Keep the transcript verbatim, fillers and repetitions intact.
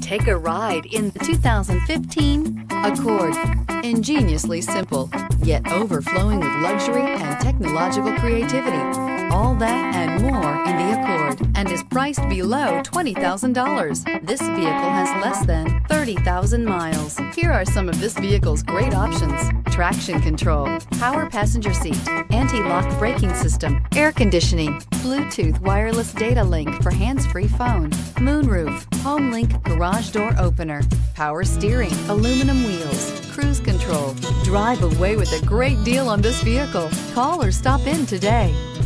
Take a ride in the two thousand fifteen Accord. Ingeniously simple, yet overflowing with luxury and technological creativity. All that and more in the Accord, and is priced below twenty thousand dollars. This vehicle has less than thirty thousand miles. Here are some of this vehicle's great options: traction control, power passenger seat, anti-lock braking system, air conditioning, Bluetooth wireless data link for hands-free phone, moonroof, home link garage door opener, power steering, aluminum wheels, cruise control. Drive away with a great deal on this vehicle. Call or stop in today.